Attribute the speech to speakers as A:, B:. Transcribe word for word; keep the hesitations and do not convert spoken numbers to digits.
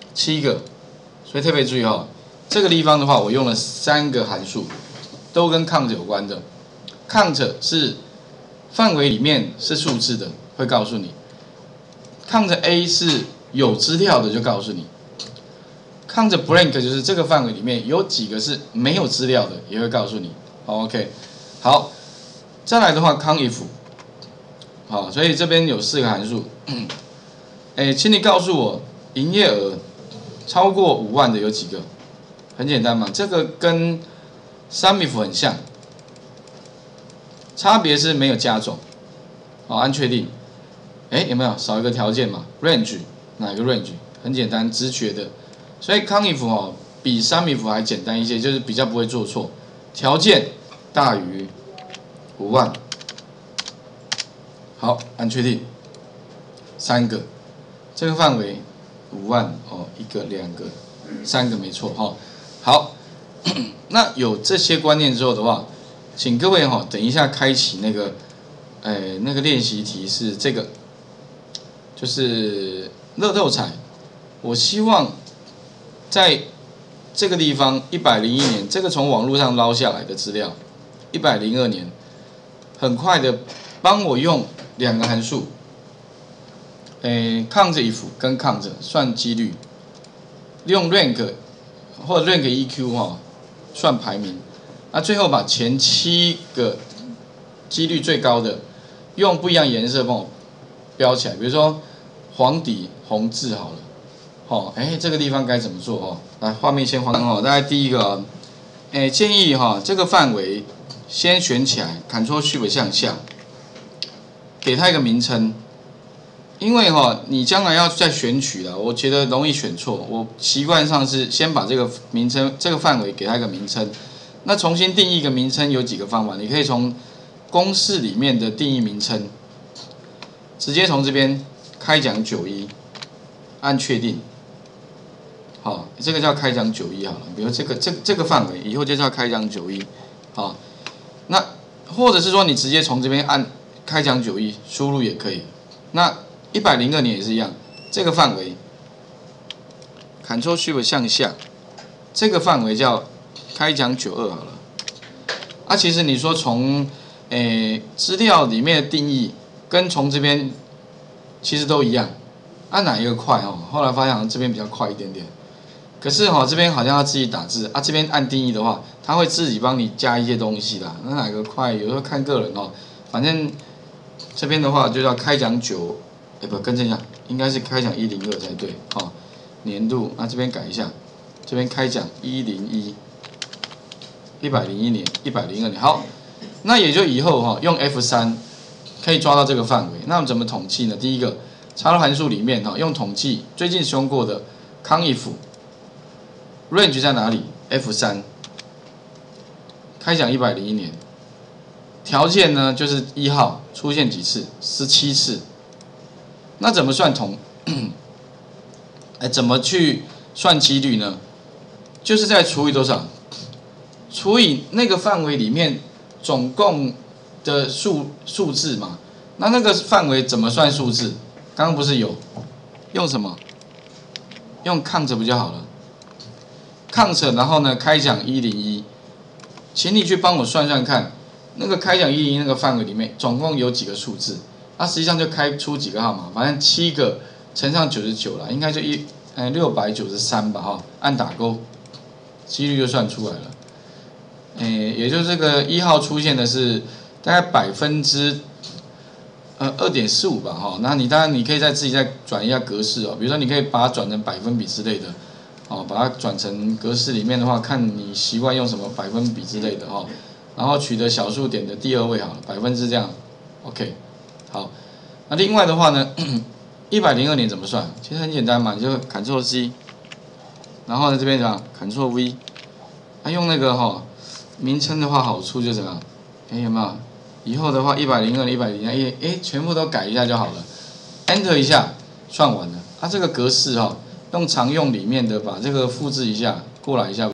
A: 七个，所以特别注意哈、哦，这个地方的话，我用了三个函数，都跟 count 有关的。count 是范围里面是数字的，会告诉你。count A 是有资料的，就告诉你。count blank 就是这个范围里面有几个是没有资料的，也会告诉你。好 ，OK， 好，再来的话 count if， 好，所以这边有四个函数。哎，请你告诉我营业额超过五万的有几个？很简单嘛，这个跟 sum if 很像，差别是没有加总。好，按确定。哎，有没有少一个条件嘛 ？range 哪一个 range？ 很简单，直觉的。所以 count if 哦比 sum if 还简单一些，就是比较不会做错。条件大于五万。好，按确定。三个，这个范围五万哦，一个、两个、三个没错哈、哦。好，那有这些观念之后的话，请各位哈、哦，等一下开启那个，呃，那个练习题是这个，就是乐透彩。我希望在这个地方一百零一年，这个从网络上捞下来的资料，一百零二年，很快的帮我用两个函数。诶 ，count if 跟 count 算几率，用 rank 或者 rank E Q 哈、哦、算排名，那最后把前七个几率最高的用不一样颜色帮我标起来，比如说黄底红字好了，哦，哎，这个地方该怎么做哦？来，画面先换哦，大概第一个，哎，建议哈、哦、这个范围先选起来 ，Ctrl Shift 向下，给它一个名称。因为哈、哦，你将来要再选取了，我觉得容易选错。我习惯上是先把这个名称、这个范围给它一个名称。那重新定义一个名称有几个方法？你可以从公式里面的定义名称，直接从这边开奖九一，按确定。好，这个叫开奖九一好了。比如这个这这个范围以后就叫开奖九一。好，那或者是说你直接从这边按开奖九一输入也可以。那一百零二年也是一样，这个范围 ，Ctrl Shift 向下，这个范围叫开奖九二好了。啊，其实你说从诶资料里面的定义跟从这边其实都一样，按、啊、哪一个快哦？后来发现好像这边比较快一点点。可是哈、哦，这边好像要自己打字啊，这边按定义的话，它会自己帮你加一些东西啦。那哪个快？有时候看个人哦，反正这边的话就叫开奖九。哎，不，更正一下，应该是开奖一零二才对，哦，年度，那、啊、这边改一下，这边开奖一零一，一百零一年，一百零二年，好，那也就以后哈、哦，用 F 三可以抓到这个范围。那我们怎么统计呢？第一个，插入函数里面哈、哦，用统计最近使用过的 count if range 在哪里 ？F 三，开奖一百零一年，条件呢就是一号出现几次？十七次。那怎么算统？哎，怎么去算几率呢？就是在除以多少？除以那个范围里面总共的数数字嘛。那那个范围怎么算数字？刚刚不是有用什么？用 count 不就好了 ？count 然后呢开奖一零一，请你去帮我算算看，那个开奖一零一那个范围里面总共有几个数字？它、啊、实际上就开出几个号码，反正七个乘上九十九了，应该就一呃六百九十三吧哈，按打勾，几率就算出来了。诶，也就是这个一号出现的是大概百分之呃二点四五吧哈，那你当然你可以再自己再转一下格式哦，比如说你可以把它转成百分比之类的，哦，把它转成格式里面的话，看你习惯用什么百分比之类的哈，然后取得小数点的第二位好了，百分之这样 ，OK。好，那另外的话呢，一百零二年怎么算？其实很简单嘛，你就 Ctrl C， 然后呢这边怎么 Ctrl V， 啊用那个哈、哦、名称的话，好处就怎么样？哎有没有？以后的话一百零二、一百零二，哎哎全部都改一下就好了 ，Enter 一下，算完了。它、啊、这个格式哈、哦，用常用里面的把这个复制一下过来一下。